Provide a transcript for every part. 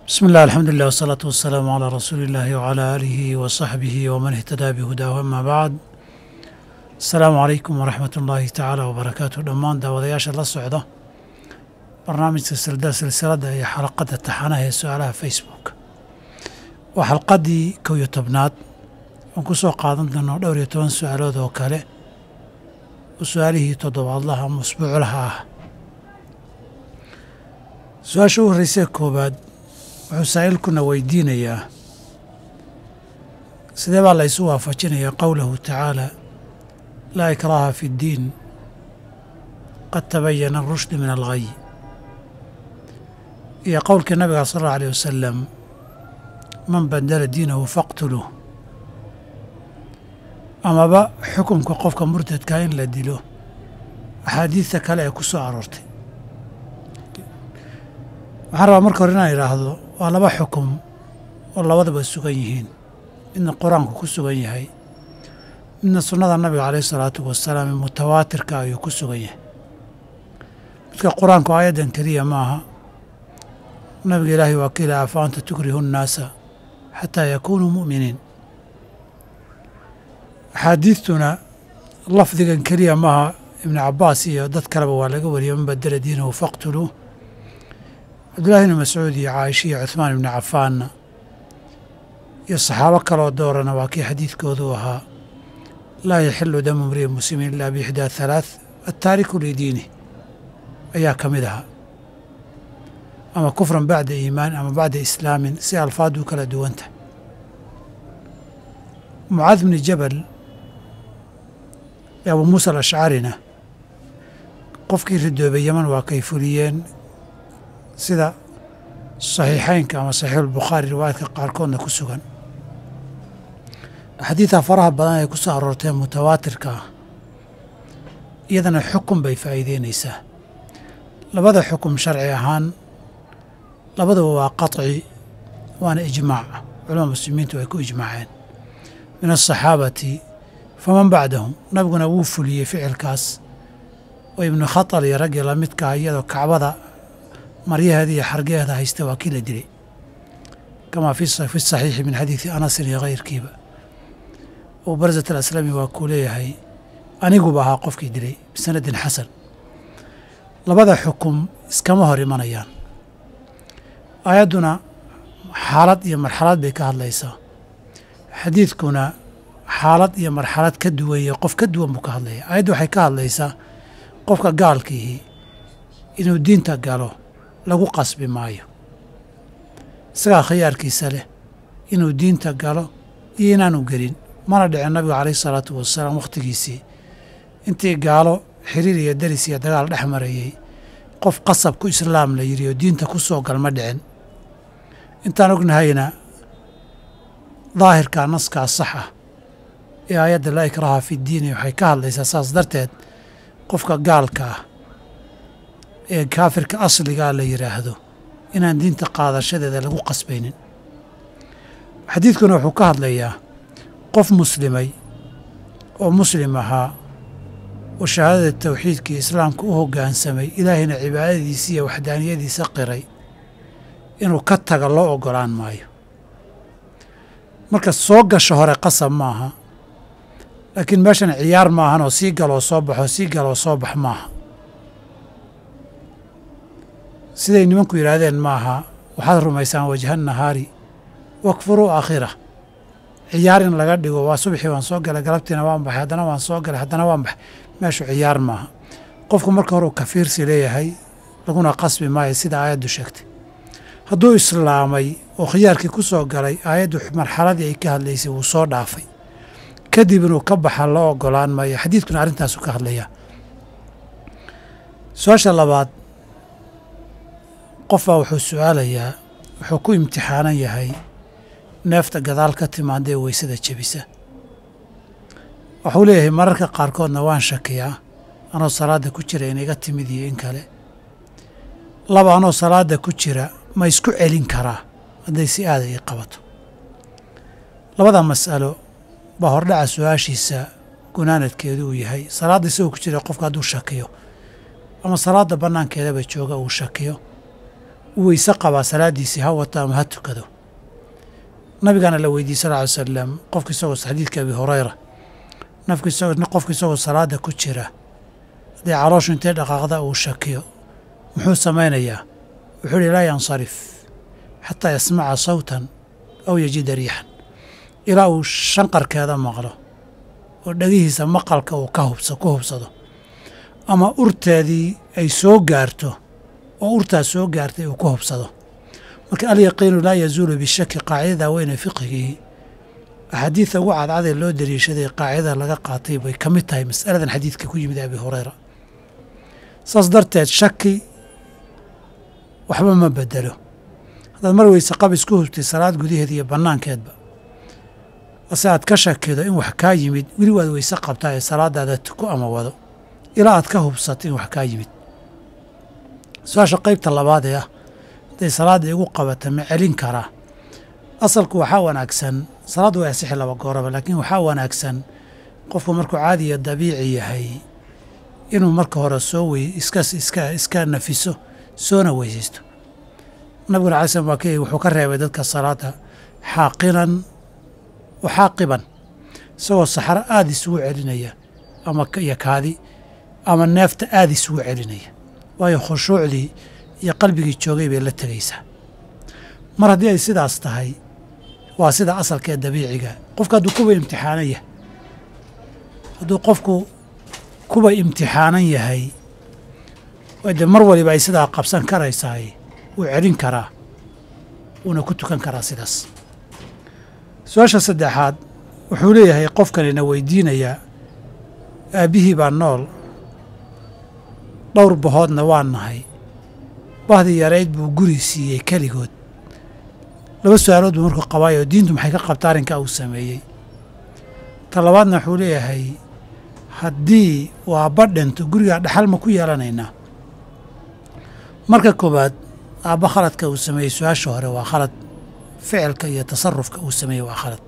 بسم الله الحمد لله والصلاة والسلام على رسول الله وعلى آله وصحبه ومن اهتدى بهداه أما بعد السلام عليكم ورحمة الله تعالى وبركاته دمان داودياش الله الصعدة برنامج سلسلة هي حلقة التحانة هي سؤالها فيسبوك وحلقة دي كويو تبنات ونكسو قادم دانو دوري توان سؤالو دو كالي وسؤاله تضوى الله مسبوع لها سؤال شو الرسالة كوباد wuxuu saa'ilkuna weydiinayaa sidee baa la isu waafajinayaa qowlahu tacaala laa ikraaha fi ddiin qad tabayana arushdu min alghay iyo qowlkii nabiga sala allahu alayh wasalam man badala diinahu faqtuluuh amaba xukunka qofka murtadkaa in la dilo axaadiidta kale ee ku soo aroortay waxaan rabaa marka hore inaan idhaahdo waa laba xukum oo labadaba sugan yihiin midna qur-aanku ku sugan yahay midna sunnada nabiga calayhi salaatu wasalaam ee mutawaatirka ayuu ku sugan yahay midka qur-aanku aayaddan keliya maaha nabiga ilaahay waa ka ilaha afa anta tukrihu nnaasa xataa yakuunuu mu'miniin axaadiidtuna lafdigan keliya maaha ibnu cabbaas iyo dad kaleba waa laga wariyay man badala diinahu faqtuluuh cabdullahi ibni mascuud iyo caaisha iyo cuhmaan ibni cafaanna iyo saxaabo kaloo doorana waa kii xadiidkoodu ahaa laa yaxilu damu imri'in muslimin ilaa biixdaa halaath attaariku lidiinih ayaa ka mid ahaa ama kufran bacda iimaan ama bacda islaamin si alfaadu kala duwanta mucaad bni jabal iyo abuu muusa alashcarina qofkii ridoobay yeman waa kay fuliyeen sida saxiixaynka ama saxiixulbukhaari riwaayaadka qaarkoodna ku sugan axaadiidta faraha badan ee ku soo aroortee mutawaatirka ah iyadana xukun bay faa'iideynaysaa labada xukum sharci ahaan labaduba waa qaطci waana ijmaac culamada muslimiintu ay ku ijmaaceen min asaxaabati faman bacdahum nabiguna wuu fuliyey ficilkaas oo ibnu khatal iyo raggii lamidkaa iyadoo kacbada maryaheeda iyo xargeheeda haysta waa kii la dilay kamaa fi saxiixi min xadiidi anasin iyo kayrkiiba abu barzat alaslami waa kuu leeyahay aniguba ahaa qofkii dilay bisanadin xasan labada xukum iskama hor imanayaan aayadduna xaalad iyo marxalad bay ka hadlaysaa xadiidkuna xaalad iyo marxalad ka duwan iyo qof ka duwan buu ka hadlaya aayaddu waxay ka hadlaysaa qofka gaalkiihii inuu diinta galo lagu qasbi maayo isagaa khiyaarkiisa leh inuu diinta galo iyo inaanu gelin mana dhicin nabiga calayhi salaatu wasalaam wakhtigiisii intii gaalo xiriir iyo deris iyo dagaal dhex marayey qof qasab ku islaam la yidhi oo diinta ku soo gal ma dhicin intaan ognahayna daahirkaa naskaa sax ah ee aayadda laa ikraaha fi ddiini waxay ka hadlaysaa saas darteed qofka gaalka ah ee kaafirka asligaa la yidhaahdo inaan diinta qaadashadeeda lagu qasbaynin xadiidkuna wuxuu ka hadlayaa qof muslimay oo muslim ahaa oo shahaadada tawxiidkii islaamka u hoggaansamay ilaahayna cibaadadiisa iyo waxdaaniyadiisa qiray inuu ka taga loo oggolaan maayo marka soo gasho hore qasab maaha laakiin meeshan ciyaar maahan oo sii galoo soo baxo sii galoo soo bax maaha siday nimanku yidhaahdeen maaha waxaad rumaysaan wajha nahaari wakfuruu aakhirah ciyaar in laga dhigo waa subaxii waan soo galay galabtiina waan baxay haddana waan soo galay haddana waan baxay meeshu ciyaar maaha qofku marka hore uu kafiirsi leeyahay laguna qasbi maayo sida aayaddu sheegtay hadduu islaamay oo khiyaarkii ku soo galay aayaddu marxaladii ay ka hadlaysay wuu soo dhaafay kadib inuu ka baxa loo oggolaan maayo xadiidkuna arrintaasu ka hadlayaa su-aasha labaad qof baa wuxuu su'aalayaa wuxuu ku imtixaanan yahay neefta gadaal ka timaadee weysada jebisa wuxuu leeyahay mararka qaarkoodna waan shakiyaa anoo salaadda ku jira in iga timid iyo in kale laba anoo salaadda ku jira ma isku celin karaa hadday si aada ii qabato labada mas'alo baa hordhaca su-aashiisa gunaanadkeedu uu yahay salaadda isagoo ku jira qofka hadduu shakiyo ama salaadda bannaankeedaba jooga uu shakiyo uu weyse qabaa salaaddiisii ha wato ama ha tukado. nabigaana la weydiiyey sal ly salam qofka isagoo xadiidka abi hurayra qofka isagoo salaada ku jira haddii calooshu intee dhaqaaqda uu shakiyo muxuu samaynayaa? wuxuu ihi laa yansarif xataa yasmaca sawtan aw yajida riixan, ilaa uu shanqarkeeda maqlo oo dhegihiisa maqalka uu ku hubsado, ama urteedii ay soo gaarto oo urtaas soo gaartay uu ku hubsado. marka alyaqiinu laa yazuulu bishaki qaacidada weyne fiqigii axaadiida ugu cadcadee loo dariishaday qaacidada laga qaatay bay ka mid tahay mas'aladan xadiidka ku yimid abi hurayra. saas darteed shaki waxba ma bedelo. haddaad mar weyse qab isku hubtay salaad gudaheeda iyo bannaankeedba ase aad ka shakido in wax kaa yimid, weli waad weyse qabtaa ee salaadaada tuko ama wado ilaa aad ka hubsato in wax kaa yimid. su-aasha qaybta labaad ee ah hadday salaadda igu qabata ma celin karaa? asalku waxaa wanaagsan, salaaddu way asixi laba gooraba, laakiin waxaa wanaagsan qofku markuu caadi iyo dabiici yahay inuu marka hore iska nafiso, soona weysaysto. nabiguna alai slam wuxuu ka reebay dadka salaada xaaqinan wa xaaqiban, isagoo saxaro aada isugu celinaya ama iyo kaadi ama neefta aada isugu celinaya, waayo khushuucdii iyo qalbigii joogay bay la tegaysaa. mar haddii ay sidaas tahay waa sida asalkee dabiiciga. qofka hadduu qofku kuba imtixaanan yahay de mar waliba ay sidaa qabsan karaysahay wuu celin karaa, wuuna ku tukan karaa sidaas. su-aasha saddexaad wuxuu leeyahay qofkanina weydiinayaa aabbihii baa nool, dhowr bahoodna waa nahay, bahdii yarayd buu guri siiyey keligood. laba su-aalood buu markuu qabaayoo diintu maxay ka qabta arrinkaa uu sameeyey. ta labaadna wuxuu leeyahay haddii waa badhinto gurigaa dhaxal ma ku yeelanaynaa? marka koowaad aabba khaladka uu sameeyey su-aasha hore waa khalad, ficilka iyo tasarufka uu sameeyey waa khalad.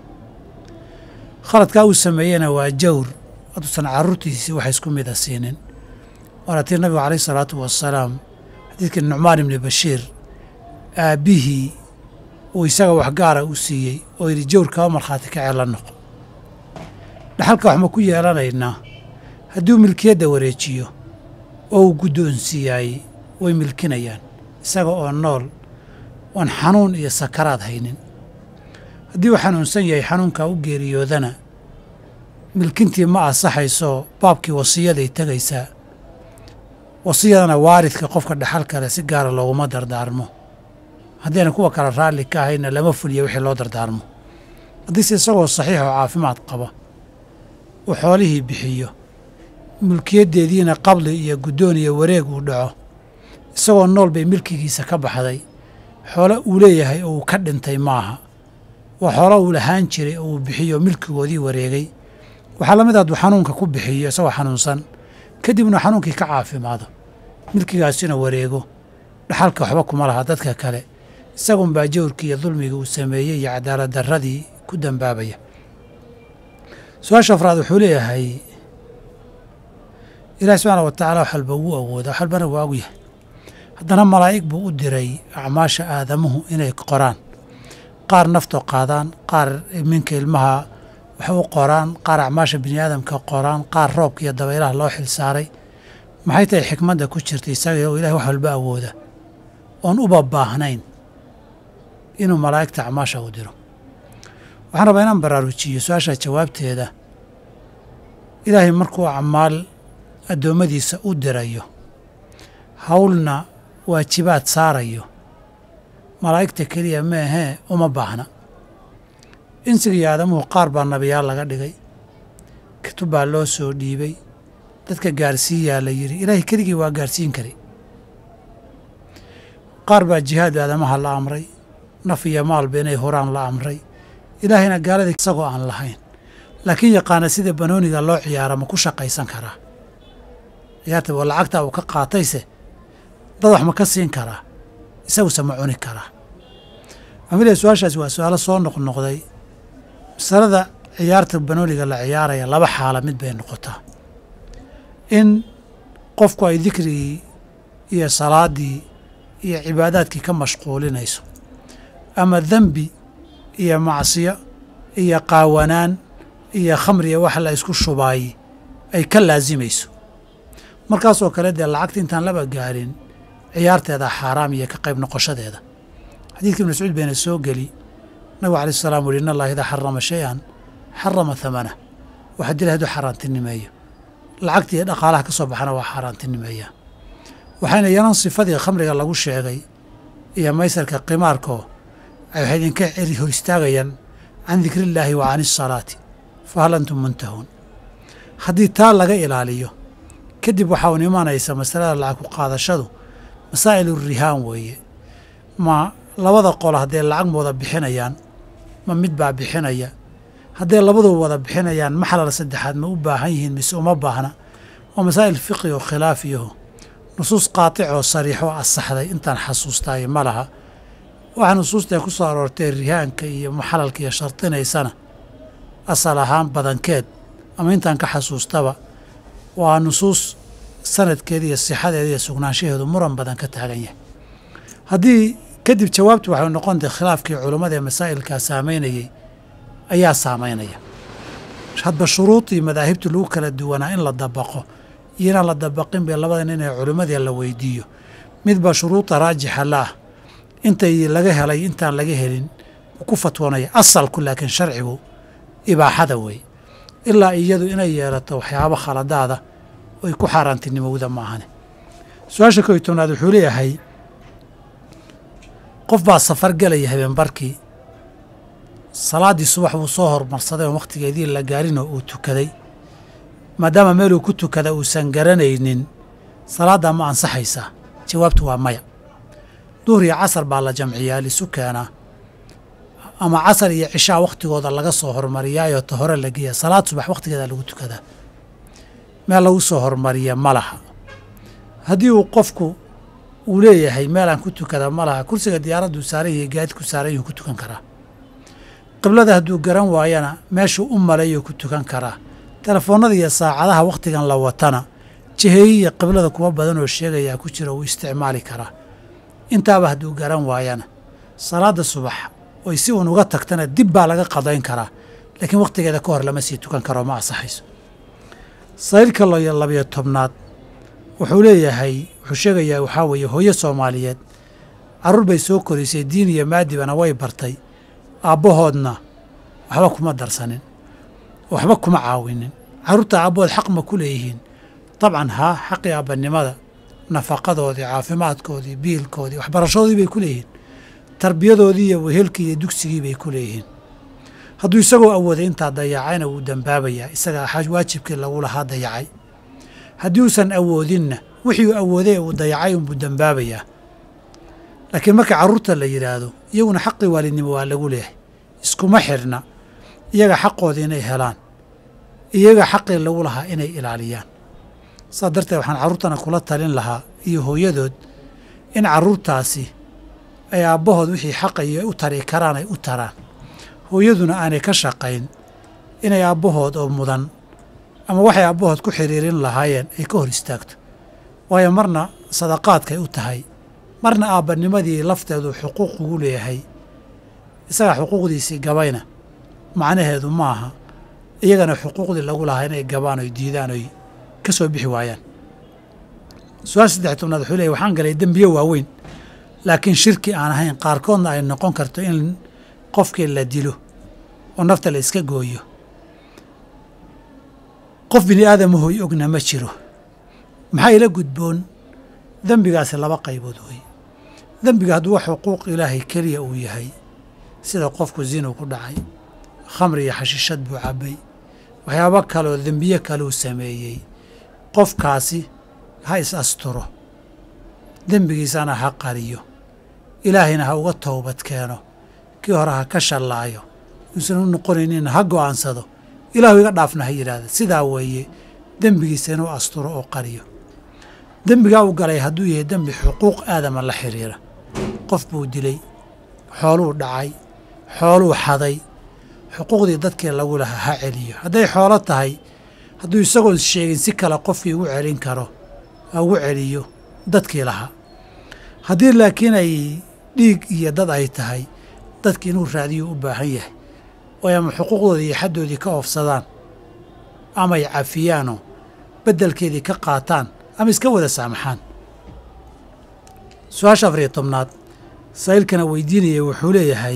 khaladkaa uu sameeyena waa jawr, hadduusan carruurtiisii wax isku mida siinin. waana tii nabigu calayh isalaatu wassalaam xadiidkii nucmaan ibni bashiir aabbihii uu isaga wax gaara u siiyey oo yidhi jawr kaba markhaati kacee la noqo. dhaxalka wax ma ku yeelanaynaa? hadduu milkiyadda wareejiyo oo uu guddoonsiiyaay way milkinayaan isaga oo nool oon xanuun iyo sakaraad haynin. haddii uu xanuunsan yahay xanuunkaa u geeriyoodana milkintii ma ansaxayso, baabkii wasiyaday tegaysaa. wasiyadana waaridka qofka dhaxal kale si gaara looguma dardaarmo, haddayna kuwa kale raalli ka ahayna lama fuliya wixii loo dardaarmo. haddiise isagoo saxiix oo caafimaad qaba uu xoolihii bixiyo, mulkiyaddeediina qabli iyo guddoon iyo wareeg uu dhaco, isagoo nool bay milkigiisa ka baxday. xoolo uu leeyahay oo uu ka dhintay maaha, waa xoolo uu lahaan jiray oo uu bixiyo milkigoodii wareegay. waxaa la mid hadduu xanuunka ku bixiyo isagoo xanuunsan kadibna xanuunkii ka caafimaado, milkigaasina wareego, dhaxalka waxba kuma laha dadka kale, isagunbaa jawrkii iyo dulmigii uu sameeyey iyo cadaalad darradii ku dambaabaya. su-aasha afraad wuxuu leeyahay ilaahi subxaana wa tacaala wax walba wuu awoodaa, wax walbana waa og yahay. haddana malaa'ig buu u diray acmaasha aadamuhu inay qoraan, qaar naftoo qaadaan, qaar minka ilmaha wax u qoraan, qaar acmaasha bini aadamka qoraan, qaar roobka iyo dabaylaha loo xil saaray. maxay tahay xikmadda ku jirta isaga oo ilahay wax walba awooda oon uba baahnayn inuu malaa'igta acmaasha u diro? waxaan rabaa inaan baraarujiyo su-aasha jawaabteeda. ilaahay markuu acmaal addoommadiisa u dirayo, hawlna waajibaad saarayo, malaa'igta keliya meehee uma baahna. insiga iyo aadamuhu qaar baa nabiyaal laga dhigay, kutub baa loo soo dhiibay, dadka gaarsiiyaa la yidhi. ilaahay keligii waa gaarsiin kari. qaar baa jihaad aadamaha la amray, naf iyo maalba inay horaan la amray. ilaahayna gaaladii isagoo aan lahayn laakiin yaqaana sida banooniga loo ciyaara ma ku shaqaysan karaa? ciyaarta waa lacagta uu ka qaatayse dad wax ma ka siin karaa? isaguse ma cuni karaa? amilaya su-aashaasi waa su-aalo soo noqnoqday. masalada ciyaarta banooniga la ciyaaraya laba xaala mid bay noqotaa: in qofku ay dikrigii iyo salaaddii iyo cibaadaadkii ka mashquulinayso ama dembi iyo macsiyo iyo qaawanaan iyo khamriya wax la isku shubaayey ay ka laasimayso markaasoo kale dee lacagta intaan laba gaarin ciyaarteeda xaaraam iyo ka qayb noqoshadeeda xadiidka ibn mascuud bayna soo geli nabigu alayh salaam wuhi in allaha idaa xarama shay-an xarama hamanah wax haddii ilahay haduu xaaraantinimeeyo lacagta iyo dhaqaalaha ka soo baxana waa xaaraantinimeeyaa waxayna yanan sifadii khamriga lagu sheegay iyo maysarka qimaarkoo ay waxay idinka hor istaagayaan can dikri illaahi wa can isalaati fa hal antum muntahuun haddii taa laga ilaaliyo kadib waxaa un imanaysa masalada lacag ku qaadashadu masaa'ilu rihaan weeye ma labada qolo hadday lacag wada bixinayaan ma mid baa bixinaya hadday labaduba wada bixinayaan maxalal saddexaad ma u baahan yihiin mise uma baahna waa masaa'il fiqi oo khilaafiyaho nusuus qaaticoo sariixoo asaxday intaan xasuustaayo ma laha waxaa nusuustae ku soo aroortay rihaanka iyo maxalalka iyo shardinaysana asal ahaan badankeed ama intaan ka xasuustaba waa nusuus sanadkeeda iyo sixadeeda iyo sugnaanshaheedu muran badan ka taagan yahay haddii kadib jawaabtu waxay noqontahay khilaafkii culummada ee masaa'ilkaa saamaynayey ayaa saamaynaya hadba shuruudii madaahibtu lagu kala duwanaa in la dabaqo iyo inaan la dabaqin bay labada nin ee culimmadii la weydiiyo midba shuruuda raajixa la ah intay laga helay intaan laga helin ku fatwoonaya asalku laakiin sharcigu ibaaxada weeye ilaa iyadu inay yeelato waxyaabo khaladaada oy ku xaaraantinimowda ma ahane su-aasha kow iyo tobnaad wuxuu leeyahay qof baa safar gelaya habeenbarkii salaaddii subax wuu soo hormarsaday oon wakhtigeedii la gaarinoo uu tukaday maadaama meeluu ku tukada uusan garanaynin salaaddaa ma ansaxaysaa jawaabtu waa maya duhur iyo casar baa la jamciyaa lisu keenaa ama casar iyo cishaa wakhtigooda laga soo hormariyaayoo ta hore la geeya salaad subax wakhtigeeda lagu tukadaa meel lagu soo hormariya ma laha haddii uu qofku uu leeyahay meelaan ku tukada ma laha kursiga diyaaradduu saaran yahay gaadidku saaran yuu ku tukan karaa qiblada hadduu garan waayana meeshuu u malayuu ku tukan karaa telefoonnada iyo saacadaha wakhtigan la watana jiheeyi iyo qiblada kuwa badan oo sheegayaa ku jira wuu isticmaali karaa intaaba hadduu garan waayana salaadda subax oy si uun uga tagtana dib baa laga qadayn karaa laakiin wakhtigeeda ka hor lama sii tukan karo ma ansaxayso saylka labiyo tobnaad wuxuu leeyahay wuxuu sheegayaa waxaa weeye hooyo soomaaliyeed carruur bay soo korisay diin iyo maadibana way bartay aabbahoodna waxba kuma darsanin waxba kuma caawinin carruurta aabbahood xaq ma ku leeyihiin dabcan haa xaqii aabanimada nafaqadoodii caafimaadkoodii biilkoodii waxbarashadoodii bay ku leeyihiin tarbiyadoodii iyo wehelkii iyo dugsigii bay ku leeyihiin hadduu isagoo awooday intaa dayacayna wuu dembaabayaa isaga waajibkii lagu lahaa dayacay haddii uusan awoodinna wixii uu awooday uu dayacay unbuu dembaabayaa laakiin marka carruurta la yidhaahdo iyaguna xaqii waalidnimo waa lagu leeyahay iskuma xirna iyaga xaqoodii inay helaan iyaga xaqii lagu lahaa inay ilaaliyaan saas darteed waxaan carruurtana kula talin lahaa iyo hooyadood in carruurtaasi ay aabbahood wixii xaqayo u tari karaan ay u taraan hooyaduna aanay ka shaqayn inay aabbahood oo mudan ama waxay aabbahood ku xiriirin lahaayeen ay ka hor istaagto waayo marna sadaqaadkay u tahay marna aabbanimadii lafteedu xuquuq ugu leeyahay isagaa xuquuqdiisii gabayna macnaheedu maaha iyagana xuquuqdii lagu lahaa inay gabaan oy diidaan oy ka soo bixi waayaan su-aal 13 wuxuu leeyahy waxaan galay dembiye waaweyn laakiin shirki aan ahayn qaarkoodna ay noqon karto in qofkii la dilo oo nafta la iska gooyo qof bini aadamahoy ogna ma jiro maxaa ila gudboon dembigaasi laba qaybood wey dembiga hadduu wax xuquuq ilaahay keliya uu yahay sida qofku zinu ku dhacay khamri iyo xashiishad buu cabbay waxyaabo kaleoo dembiye kaleu sameeyey qofkaasi ha is asturo dembigiisana ha qariyo ilaahayna ha uga toobad keeno kii hore ha ka shallaayo uusan u noqonayninna ha go'aansado ilaahu iga dhaafna ha yidhaahda sidaa weeye dembigiisa inuu asturo oo qariyo dembigaa u galay hadduu yahay dembi xuquuq aadama la xiriira qof buu dilay xooluu dhacay xooluu xaday xuquuqdii dadkii lagu lahaa ha celiyo hadday xoolo tahay hadduu isagoon sheegin si kale qofkii ugu celin karo ha ugu celiyo dadkii lahaa haddii laakiin ay dhiig iyo dad ay tahay dadki inuu raadiyo u baahan yahay oo ama xuquuqdoodii iyo xaddoodii ka oofsadaan ama ay cafiyaanoo beddelkeedii ka qaataan ama iska wada saamaxaan. su-aasha 14aad saa'ilkana weydiinaya wuxuu leeyahay,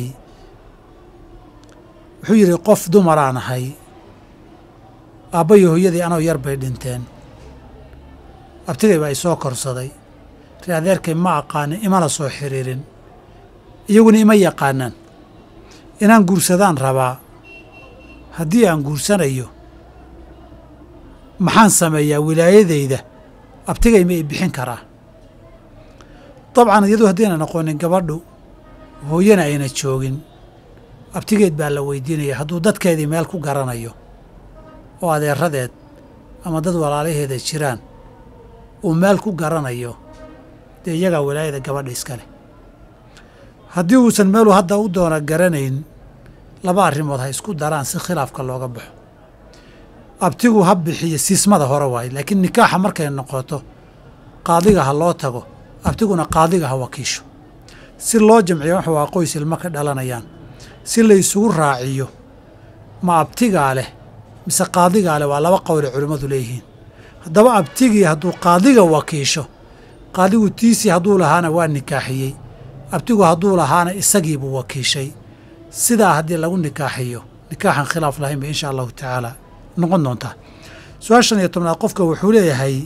wuxuu yidhi qof dumaraan ahay, aabba iyo hooyadii anoo yar bay dhinteen, abtigay baa i soo korsaday, ree adeerkay ma aqaanin, imana soo xiriirin, iyaguna ima yaqaanaan, inaan guursadaan rabaa. haddii aan guursanayo maxaan sameeyaa wilaayadayda, abtigay ma i bixin karaa? dabcan iyadu haddaynan aqoonin gabadhu hooyana ayna joogin, abtigeed baa la weydiinaya. hadduu dadkeedii meel ku garanayo oo adeeradeed ama dad walaalaheeda jiraan uu meel ku garanayo, dee iyagaa wilaayada gabadha iska leh. haddii uusan meeluu hadda u doona garanayn, laba arrimood ha isku daraan si khilaafka looga baxo. abtigu ha bixiyo siismada hore waaye, laakiin nikaaxa markay noqoto qaadiga ha loo tago, abtiguna qaadiga ha wakiisho si loo jamciyo. wax waa qoys ilmo ka dhalanayaan, si la isugu raaciyo ma abtigaa leh mise qaadigaa leh. waa laba qowle culimmadu leeyihiin. haddaba abtigii hadduu qaadiga wakiisho, qaadigu tiisii hadduu lahaana waa nikaaxiyey, abtigu hadduu lahaana isagiibuu wakiishay. sidaa haddii lagu nikaaxiyo, nikaaxan khilaaf lahayn bay insha allahu tacaala noqon doontaa. su-aasha 15aad qofka wuxuu leeyahay,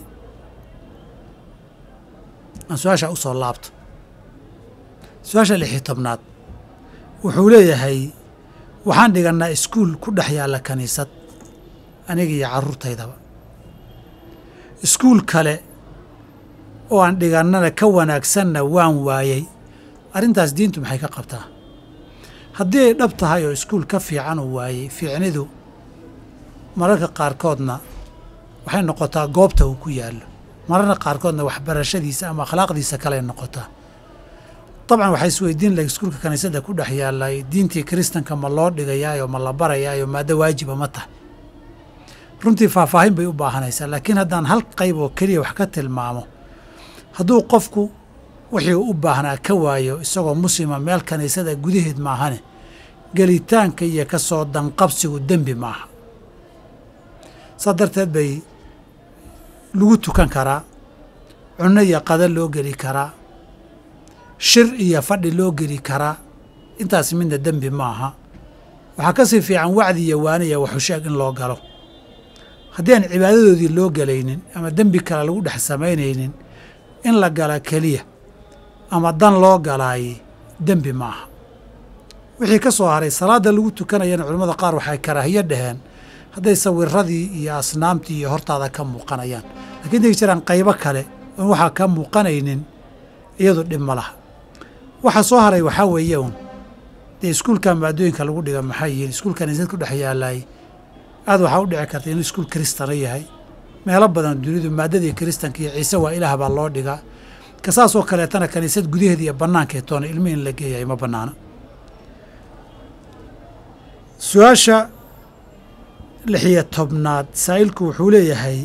aan su-aasha u soo laabto. su-aasha 16aad wuxuu leeyahay, waxaan dhigannaa iskuul ku dhex yaalla kiniisad, aniga iyo carruurtaydaba. iskuul kale oo aan dhigannana ka wanaagsanna waan waayey, arrintaas diintu maxay ka qabtaa? haddii ay dhab tahay oo iskuul ka fiican uu waayey, fiicnidu mararka qaarkoodna waxay noqotaa goobta uu ku yaallo, mararka qaarkoodna waxbarashadiisa ama akhlaaqdiisa kaley noqotaa. dabcan waxay isweydiin lahay iskuulka kiniisadda ku dhex yaallay diintii kiristanka ma loo dhigayaayo ma la barayaayo maaddo waajiba ma tahay? runtii faahfaahin bay u baahanaysaa, laakiin haddaan hal qayb oo keliya wax ka tilmaamo, hadduu qofku wixii u baahnaa ka waayo isagoo muslima meel kiniisada gudaheed maahane, gelitaanka iyo ka soo danqabsigu dembi maaha. saa darteed bay lagu tukan karaa, cunno iyo qada loo geli karaa, shir iyo fadhi loo geli karaa. intaas midna dembi maaha. waxaa ka sii fiican wacdi iyo waane iyo waxusheeg in loo galo. haddii aan cibaadadoodii loo gelaynin ama dembi kale lagu dhex samaynaynin, in la gala keliya ama dan loo galaayey dembi maaha. wixii ka soo haray salaadda lagu tukanayana culimmada qaar waxay karaahiyo dhaheen hadday sawiradii iyo asnaamtii iyo hortaada ka muuqanayaan. laakiin day jiraan qaybo kale oon waxaa ka muuqanaynin, iyadu dhib ma laha. waxa soo haray waxaa weeye un dee iskuulka maadooyinka lagu dhiga maxay yihiin. iskuulka kiniisad ku dhex yaalaay aad waxaa u dhici karta inuu iskuul kiristana yahay. meelo badan dunidu maadadii kiristanka iyo ciise waa ilaah baa loo dhigaa. ka saasoo kaleetana kiniisad gudaheeda iyo bannaankee toona ilmi in la geeyahay ma bannaana. su-aasha 16aad saa'ilku wuxuu leeyahay,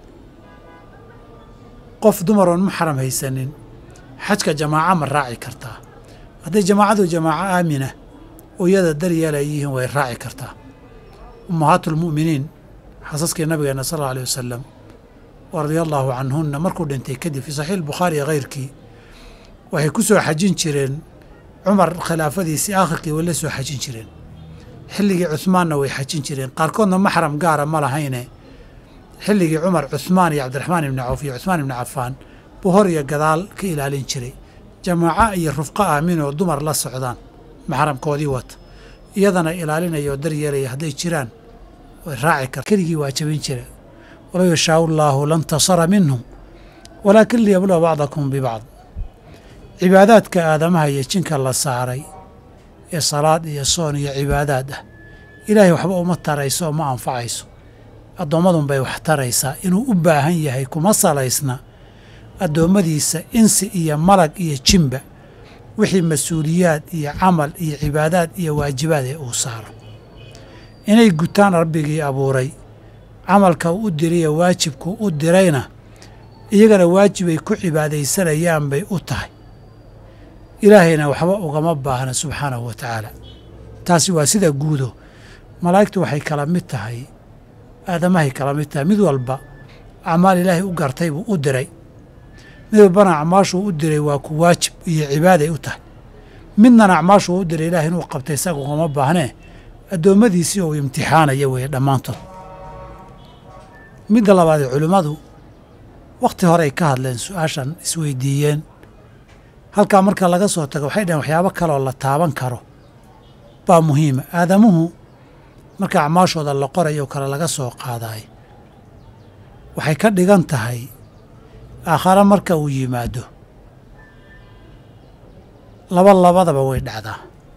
qof dumar oon muxram haysanin xajka jamaaca ma raaci kartaa? hadday jamaacadu jamaaco aamina oo iyada daryeela ay yihiin way raaci kartaa. ummahaatulmu'miniin xasaskii nabigeenna sal alla alih wasalam wa radia allaahu canhunna markuu dhintay kadib fii saxiix albukhaari iyo kayrkii waxay ku soo xajin jireen. cumar khilaafadiisii aakhirkii way la soo xajin jireen. xilligii cuhmaanna way xajin jireen. qaarkoodna maxram gaara ma lahayne xilligii cumar cuhmaan iyo cabdiraxmaan ibni cawf iyo cuhmaan ibni cafaan buu hor iyo gadaal ka ilaalin jiray. jamaaco iyo rufqo aamin oo dumar la socdaan maxramkoodii wata, iyadana ilaalinaya oo daryeelaya hadday jiraan way raaci karta. keligii waa jabin jira. walow yashaau allaahu lantasara minhum walaakin liyabluwa bacdakum bibacd. cibaadaadka aadamaha iyo jinka la saaray ee salaad iyo soon iyo cibaadaad ah, ilaahay waxba uma tarayso oo ma anfacayso. addoommadun bay wax taraysaa. inuu u baahan yahay kuma salaysna addoommadiisa insi iyo malag iyo jinba wixii mas-uuliyaad iyo camal iyo cibaadaad iyo waajibaad ee uu saaro inay gutaan rabbigii abuuray. camalka u diriye waajibku u dirayna iyagana waajibay ku cibaadaysanayaan bay u tahay. ilaahayna waxba ugama baahna subxaanahu wa tacaala. taasi waa sida guudo. malaa'igtu waxay kala mid tahay aadamahay kala mid tahay. mid walba acmaal ilaahay u gartay buu u diray. mid walbana acmaashuu u diray waa ku waajib iyo cibaaday u tahay. midnana acmaashuu u diray ilahay inuu qabtay isaga ugama baahnee addoommadiisii uu imtixaanaya weeye dhammaantood. midda labaadee culimmadu wakhti hore ay ka hadleen su-aashan isweydiiyeen. halkaa marka laga soo tago waxay dhaheen waxyaabo kaleoo la taaban karo baa muhiima. aadamuhu marka acmaashooda la qorayo kale laga soo qaadaay waxay ka dhigan tahay aakhare marka uu yimaado labadaba way dhacdaa.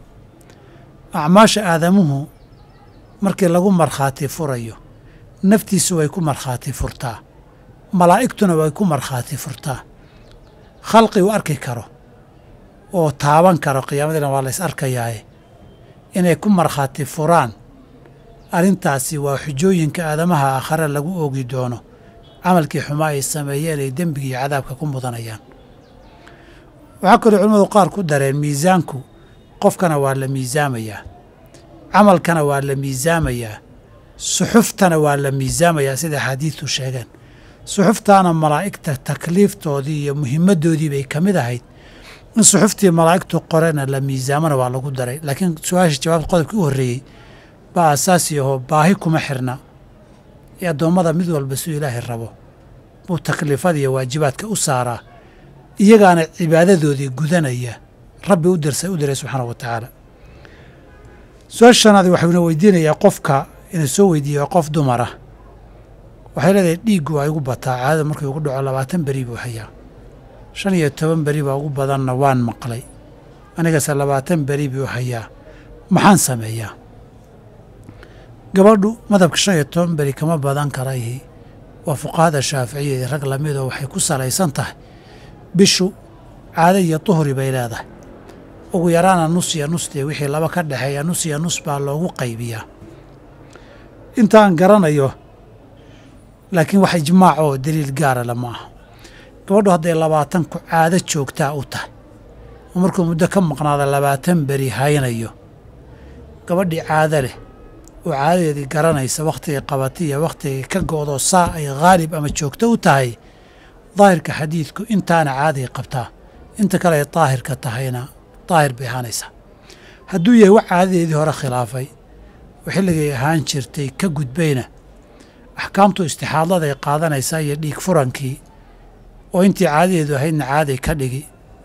acmaasha aadamuhu markii lagu markhaati furayo naftiisu way ku markhaati furtaa, malaa'igtuna way ku markhaati furtaa. khalqi uu arki karo oo taaban karo qiyaamadina waa la ys arkayaaye inay ku markhaati furaan arrintaasi waa xujooyinka aadamaha aakhare lagu oogi doono camalkii xumaa ay sameeyeen ay dembigii iyo cadaabka ku mudanayaan. waxaa kaloo culimmadu qaar ku dareen miisaanku qofkana waa la miisaamayaa, camalkana waa la miisaamayaa, suxuftana waa la miisaamayaa sida axaadiistu sheegeen. suxuftaana malaa'igta takliiftoodii iyo muhimaddoodii bay ka mid ahayd in suxuftii malaa'igtu qorena la miisaamana waa lagu daray. laakiin su-aasha jawaabta qodobkii u horreeyey baa asaasi ahoo baahi kuma xirna ee addoommada mid walba suu ilaahay rabo buu takliifada iyo waajibaadka u saaraa, iyagaana cibaadadoodii gudanaya rabbi u diray subxaanahu wa tacaala. su-aasha shanaadi waxuuna weydiinayaa qofka inuu soo weydiiye waa qof dumara. waxay leedahay dhiiggu waa igu bataa, caadada markii ugu dhaco 20 beri buu hayaa, 15 beri baa ugu badanna waan maqlay, anigase 20 beri buu hayaa, maxaan sameeyaa? gabadhu madhabka 15 beri kama badan karayhi waa fuqahada shaaficiyada rag lamid oo waxay ku salaysan tahay bishu caado iyo duhri bay leedahay. ugu yaraana nus iyo nusdee wixii laba ka dhexeeya nus iyo nus baa loogu qaybiyaa intaan garanayo. laakiin wax ijmaac oo daliil gaara lama aha. gabadhu hadday 20 ku caado joogtaa u tahay oo markuu muddo ka maqnaada 20 beri haynayo, gabadhii caado leh oo caadadeedii garanaysa wakhtigay qabatay iyo wakhtigay ka go'do saa ay haalib ama joogto u tahay, daahirka xadiidku intaana caaday qabtaa, inta kale ay daahirka tahayna daahir bay ahaanaysaa. hadduu yahay wax caadadeedii hore khilaafay oo xilligay ahaan jirtay ka gudbayna, axkaamtu istixaadaday qaadanaysaa iyo dhiig furankii oo intii caadadeedu ahaydna caaday ka dhigi,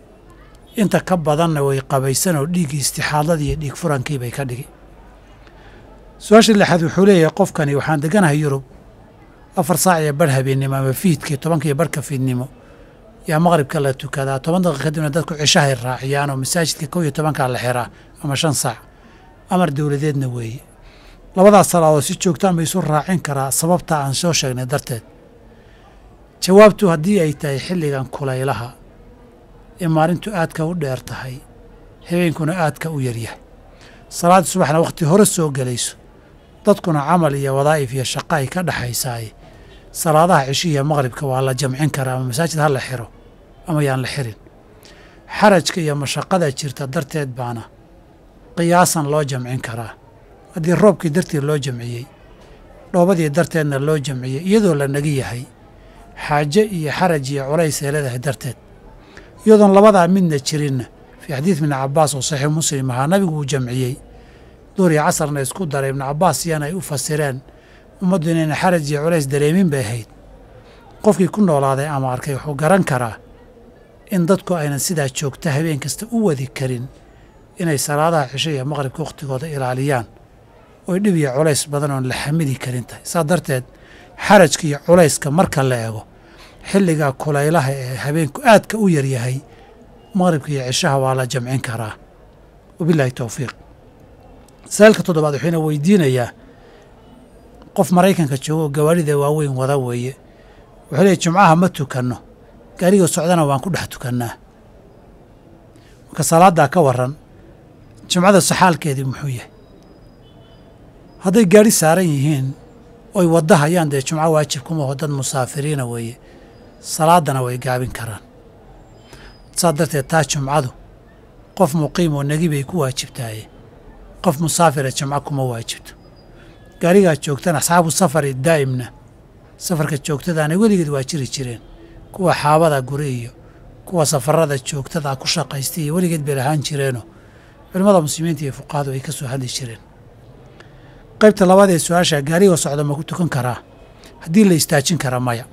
inta ka badanna way qabaysan oo dhiiggii istixaadadii iyo dhiig furankii bay ka dhigi. su-aasha lixaad wuxuu leeyahay qofkani waxaan deganahay Yurub 4 saac iyo bar habeennimo ama fiidkii 10 iyo barka fiidnimo yaa maqribka la tukadaa, 10 daqiiqo kadibna dadku cishahay raaciyaan oo masaajidka 11 la xiraa ama 5 saac. amar dowladeedna weeye. labadaas salaadood si joogtaan ma isu raacin karaa sababta aan soo sheegnay darteed? jawaabtu haddii ay tahay xilligan kulaylaha ee maalintu aadka u dheer tahay, habeenkuna aadka u yaryahay, salaada subaxna wakhti hore soo gelayso, dadkuna camal iyo wadaa'if iyo shaqo ay ka dhaxaysaay, salaadaha cishihiiyo maqribka waa la jamcin karaa ama masaajid ha la xiro ama yaan la xirin. xarajka iyo mashaqada jirta darteed baana qiyaasan loo jamcin karaa. haddii roobkii dartii loo jamciyey, dhoobadii darteedna loo jamciyey, iyadoo la nagi yahay xaaje iyo xaraj iyo culays ay leedahay darteed, iyadoon labadaa midna jirinna, fii xadiid ibni cabbaas oo saxiix muslim ahaa nabigu uu jamciyey duhur iyo casarna isku daray. ibnu cabbaas iyana ay u fasireen ummaddu inayna xaraj iyo culays dareemin bay ahayd. qofkii ku noolaaday ama arkay wuxuu garan karaa in dadku aynan sidaa joogta habeen kasta u wadi karin inay salaadaha cisho iyo maqribka wakhtigooda ilaaliyaan oy dhib iyo culays badan oon la xamili karin tahay. saa darteed xarajka iyo culayska marka la eego xilligaa kulaylaha ee habeenku aadka u yaryahay, maqribka iyo cishaha waa la jamcin karaa. wabilaahi towfiiq. sa'aalka 7 wuxuuna weydiinayaa qof Maraykanka joogo gawaarida waaweyn wada weeye. wuxuu leeyahay jumcaha ma tukanno, gaariga socdana waan ku dhex tukannaa. marka salaadaa ka waran, jumcada saxaalkeedii muxuu yahay? hadday gaari saaran yihiin oy wadda hayaan dee jumco waajib kuma aho, dad musaafiriina weeye, salaadana way gaabin karaan. saa darteed taa jumcadu qof muqiim oo negi bay ku waajibtaaye qof musaafira jamco kuma waajibto gaarigaa joogtana asxaabu safari daa'imna safarka joogtadaana weligeed waa jiri jireen kuwa xaabada guri iyo kuwa safarada joogtada ku shaqaystay iyo weligeed bay lahaan jireenoo culimmada muslimiinta iyo fuqahadu ay ka soo hadli jireen qaybta labaad ee su-aasha gaarigoo socda ma ku tukan karaa haddii la istaajin kara maya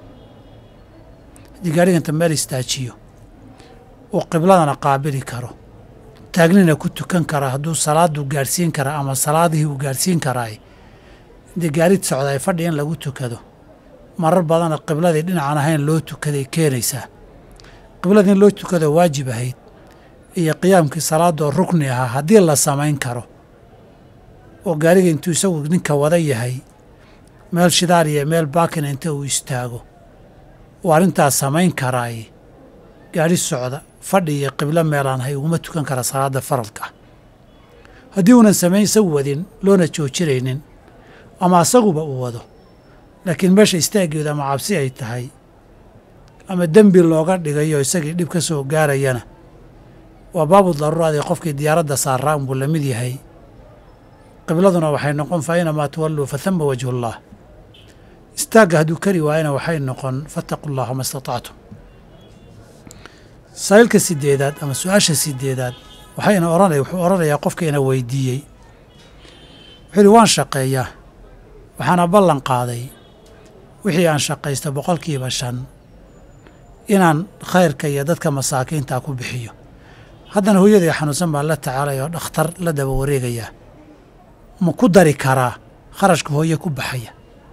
haddii gaariganta meel istaajiyo uu qibladana qaabili karo taagnina ku tukan kara hadduu salaadu gaadhsiin kara ama salaadihii uu gaadhsiin karaay haddii gaari socda ay fadhi in lagu tukado marar badana qibladii dhinacan ahayn loo tukaday keenaysaa qibladii in loo tukado waajib ahayd iyo qiyaamkii salaadoo rukni ahaa haddii la samayn karo oo gaariga intuu isagu ninka wada yahay meel shidaal iyo meel baakina inta uu istaago uu arrintaas samayn karaay gaari socda fadhi iyo qiblo meelaan ahay uguma tukan kara salaadda faralka haddii uunan samayn isagu wadin loona joojinaynin ama asaguba uu wado laakiin meesha istaaggeedu ama cabsi ay tahay ama dembi looga dhigayo isagii dhib ka soo gaarayana waa baabu daruuraad ee qofkii diyaaradda saaraa unbuu la mid yahay qibladuna waxay noqon fa aynamaa tuwalluu fa hama wajhullah istaagga hadduu kari waayana waxay noqon fattaqu llaha ma istatactum saa'ilka sideedaad ama su-aasha sideedaad wuxuu odhanayaa qofkayna weydiiyey wuxuu yidhi waan shaqeeyaa waxaana ballan qaaday wixii aan shaqaysto 5% inaan khayrka iyo dadka masaakiinta ku bixiyo haddana hooyadii xanuunsan baan la tacaalaya oo dhakhtar la daba wareegayaa ma ku dari karaa kharashka hooye ku baxaya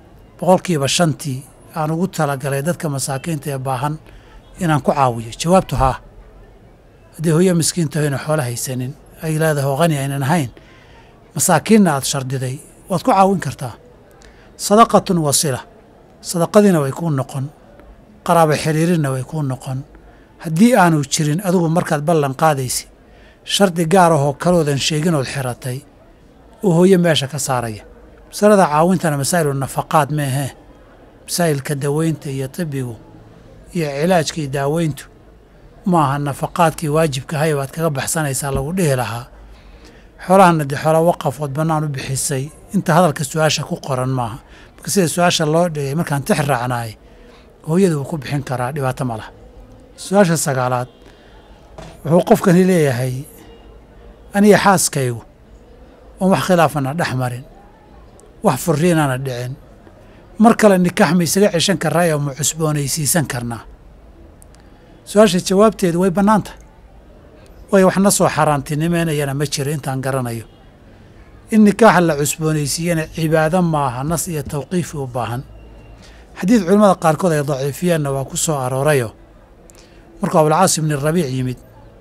5% aan ugu talagalay dadka masaakiinta ee baahan inaan ku caawiyo jawaabtu haa haddii hooye miskiinta ayna xoolo haysanin ay leedahay qani aynan ahayn masaakiinna aad shardiday waad ku caawin kartaa sadaqatun wasila sadaqadiina way kuu noqon qaraabo xiriirinna way kuu noqon haddii aanu jirin adigu markaad ballan qaadaysi shardi gaar ahoo kaloodan sheeginood xiratay oo hooye meesha ka saaraya masalada caawintana masaa'ilu nafaqaad meehee masaa'ilka daweynta iyo tibigu iyo cilaajka iyo daaweyntu maaha nafaqaadkii waajibka ahay baad kaga baxsanaysaa lagu dhihi lahaa xoolahana dee xoola waqafood bannaan u bixisay inta hadalka su-aasha ku qoran maaha marka sida su-aasha loo dhigay markaan tix raacnaay hooyada wuu ku bixin karaa dhibaato ma laha su-aasha 9aad wuxuu qofkani leeyahay aniga xaaskaygu oon wax khilaafana dhex marin wax furriinaana dhicin mar kale nikaax ma isaga ceshan karraa oo ma cusboonaysiisan karnaa su-aasha jawaabteedu way bannaan tahay way waxna soo xaaraantinimeynayana ma jiro intaan garanayo in nikaaxa la cusboonaysiiyana cibaado maaha nas iyo tawqiifi u baahan xadiid culimmada qaarkood ay daciifiyeenna waa ku soo aroorayo markuu abulcaas ibni rabiic yimid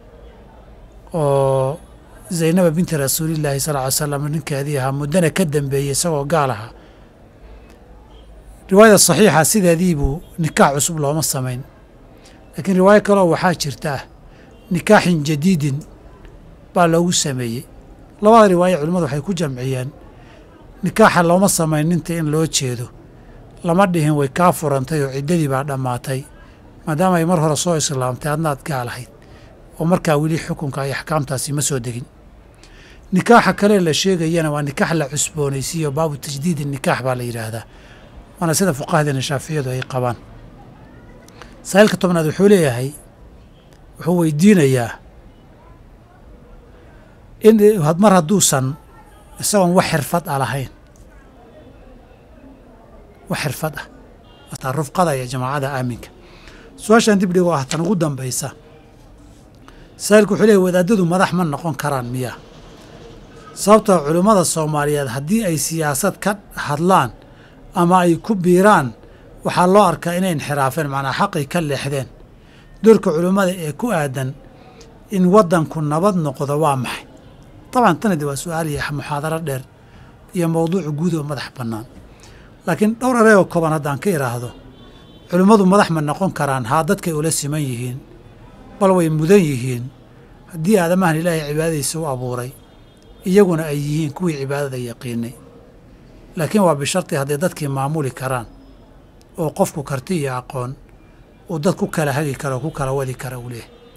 oo zaynaba binti rasuulillaahi sal ly slam ninkeedii ahaa muddana ka dambeeyey isagoo gaal ahaa riwaayada saxiixa sideedii buu nikaax cusub looma samayn laakiin riwaayo kaleo waxaa jirta nikaaxin jadiidin baa loogu sameeyey labada riwaayo culimmadu waxay ku jamciyeen nikaaxa looma samayninta in loo jeedo lama dhihin way kaa furantay oo ciddadii baa dhammaatay maadaama ay mar hore soo islaamtay adnaad gaalahayd oo markaa weli xukunka iyo axkaamtaasi ma soo degin nikaaxa kale la sheegayana waa nikaax la cusboonaysiiyo baabu tajdiidi nikaax baa la yidhaahdaa waana sida fuqahadeena shaaficiyadu ay qabaan saa'ilka 10aad wuxuu leeyahay wuxuu weydiinayaa in mar hadduusan isagoon wax xirfad a lahayn wax xirfad ah wataa rufqada iyo jamaacada aaminka su-aashaan dib dhigo ah tan ugu dambaysa saa'ilku wuxuu leeyahy wadaadadu madax ma noqon karaan miyaa sababtoo culimmada soomaaliyeed haddii ay siyaasad ka hadlaan ama ay ku biiraan waxaa loo arkaa inay inxiraafeen macnaa xaqii ka leexdeen doorka culimmada ee ku aadan in waddanku nabad noqdo waa maxay dabcan tanadi waa su-aal iyo muxaadaro dheer iyo mawduucu guud oo madax bannaan laakiin dhowr ereyoo kooban haddaan ka idhaahdo culimmadu madax ma noqon karaan haa dadkay ula siman yihiin bal way mudan yihiin haddii aadamahan ilaahay cibaadadiisa u abuuray iyaguna ay yihiin kuwii cibaadada yaqiinay laakiin waa bisharti hadday dadkii maamuli karaan oo qofku karti iyo aqoon uu dad ku kala hagi karo o ku kala wadi kara uu leeyahay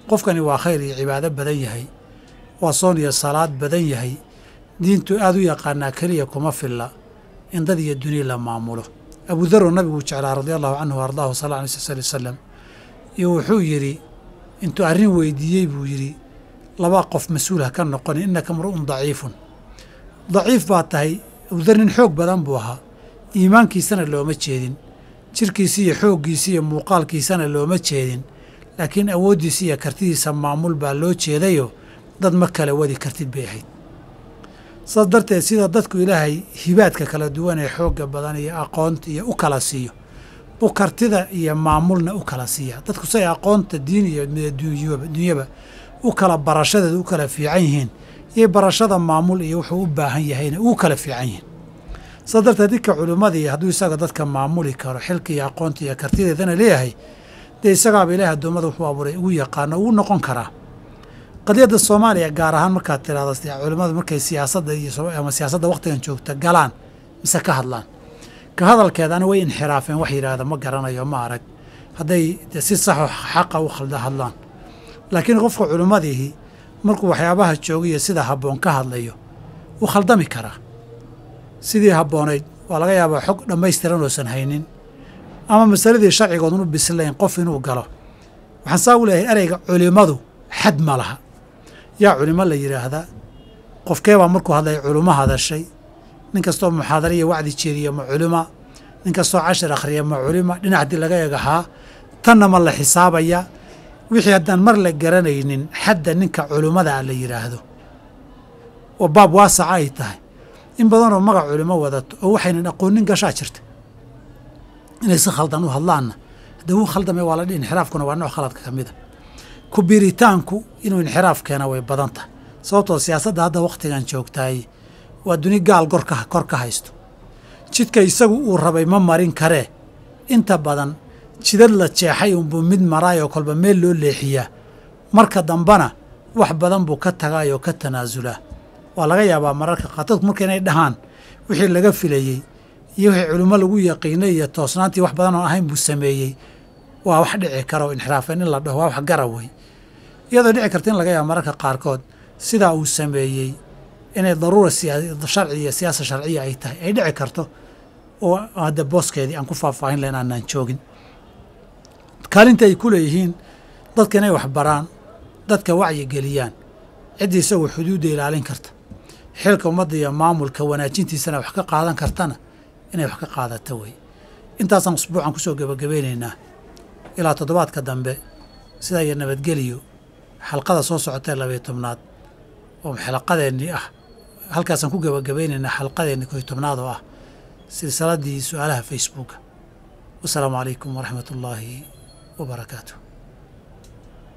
qofkani waa khayr iyo cibaado badan yahay waa soon iyo salaad badan yahay diintu aad u yaqaanaa keliya kuma filla in dad iyo duniya la maamulo abudaro nabiguu jeclaa radia allahu canhu wa ardaahu sal alay sali wasalam iyo wuxuu yidhi intuu arrin weydiiyey buu yidhi laba qof mas-uul ha ka noqoni innaka mru'un daciifun daciif baa tahay abudar nin xoog badan buu ahaa iimaankiisana looma jeedin jirkiisi iyo xooggiisi iyo muuqaalkiisana looma jeedin laakiin awooddiisa iyo kartidiisa maamul baa loo jeedayo dad ma kala wadi kartid bay ahayd saas darteed sida dadku ilaahay hibaadka kala duwan ee xoogga badan iyo aqoonta iyo u kala siiyo buu kartida iyo maamulna u kala siiya dadku say aqoonta diin iyo dunyaba u kala barashadeeda u kala fiican yihiin iyo barashada maamul iyo wuxuu u baahan yahayna ugu kala fiican yihiin saas darteed dinka culimmadii hadduu isaga dadka maamuli karo xilka iyo aqoonta iyo kartideedana leeyahay dee isagaaba ilaahay addoommada wuxuu abuuray ugu yaqaano ugu noqon karaa qadiyadda soomaaliya gaar ahaan markaad tiraahdo culimmadu markay siyaasadda ama siyaasadda wakhtigan joogta galaan mise ka hadlaan ka hadalkeedana way inxiraafeen wax yidhaahda ma garanayo ma arag hadday si saxo xaqa u khalda hadlaan laakiin qofka culimmadiihi markuu waxyaabaha joogiyo sida habboon ka hadlayo wuu khaldami karaa sidii habboonayd waa laga yaabaa xog dhammaystiran oosan haynin ama masaladii sharcigoodun u bislayn qof inuu galo waxaan saa u leeyahay ereyga culimmadu xad ma laha yaa culimo la yidhaahdaa qofkeebaa markuu hadlay culimo hadashay nin kastoo muxaadara iyo wacdi jeediya ma culima nin kastoo cashar akhriya ma culima dhinac haddii laga egahaa tanna ma la xisaabaya wixii haddaan mar la garanaynin xadda ninka culimmadaa la yidhaahdo oo baab waasaca ay tahay in badanoo magac culimo wadato oo waxaynan aqoonin gashaa jirta inay si khaldan u hadlaanna haddii wuu khaldamay waa la dhihi inxiraafkuna waa nooc khaladka ka mida ku biiritaanku inuu inxiraaf keena way badan tahay sababtoo siyaasadda hadda wakhtigan joogtaay waa duni gaal kor ka haysto jidka isagu uu rabay ma marin karee inta badan jidad la jeexay unbuu mid maraayoo kolba meel loo leexiyaa marka dambana wax badan buu ka tagaayoo ka tanaasulaa waa laga yaabaa mararka qaar dadku marka inay dhahaan wixii laga filayey iyo wixii culimo lagu yaqiinay iyo toosnaantii wax badan oo ahayn buu sameeyey waa wax dhici kara oo inxiraafeen in la dhaho waa wax garab wey iyadoo dhici karta in laga yaaba mararka qaarkood sidaa uu sameeyey inay daruura sharci iyo siyaasa sharciya ay tahay ay dhici karto oo hadda booskeedii aan ku faahfaahin lahayn aanaan joogin kaalinta ay ku leeyihiin dadka inay wax baraan dadka wacyi geliyaan ciddii isagoo xuduudda ilaalin karta xilka ummadda iyo maamulka wanaajintiisana wax ka qaadan kartana inay wax ka qaadato wey intaasaan usbuucan kusoo gebagabaynaynaa ilaa toddobaadka dambe sidaa iyo nabadgeliyo xalqada soo socotee 12aad oo xalaqadeennii ah halkaasaan ku gebagabaynaynaa xalqadeennii 11aad oo ah silsiladii su'aalaha facebooka wasalaamu calaykum waraxmat ullaahi wabarakaatuh